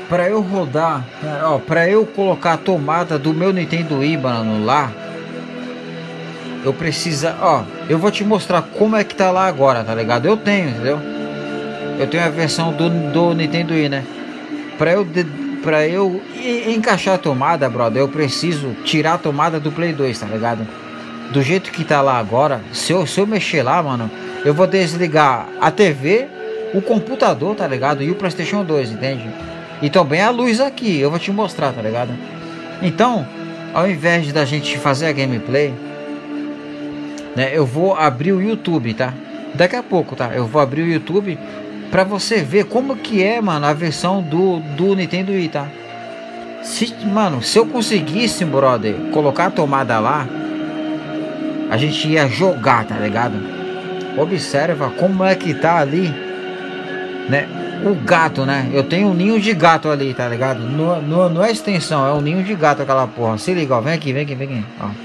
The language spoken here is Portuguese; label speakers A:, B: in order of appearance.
A: Pra eu rodar, ó, pra eu colocar a tomada do meu Nintendo Wii, mano, lá, eu preciso, ó, eu vou te mostrar como é que tá lá agora, tá ligado? Eu tenho, entendeu? Eu tenho a versão do Nintendo Wii, né? Pra eu, pra eu encaixar a tomada, brother, eu preciso tirar a tomada do Play 2, tá ligado? Do jeito que tá lá agora, se eu mexer lá, mano, eu vou desligar a TV, o computador, tá ligado? E o PlayStation 2, entende? E também a luz aqui, eu vou te mostrar, tá ligado? Então, ao invés da gente fazer a gameplay, né, eu vou abrir o YouTube, tá? Daqui a pouco, tá? Eu vou abrir o YouTube pra você ver como que é, mano, a versão do Nintendo Wii, tá? Mano, se eu conseguisse, brother, colocar a tomada lá, a gente ia jogar, tá ligado? Observa como é que tá ali, né? O gato, né? Eu tenho um ninho de gato ali, tá ligado? Não é extensão, é um ninho de gato aquela porra. Se liga, ó, vem aqui, vem aqui, vem aqui, ó.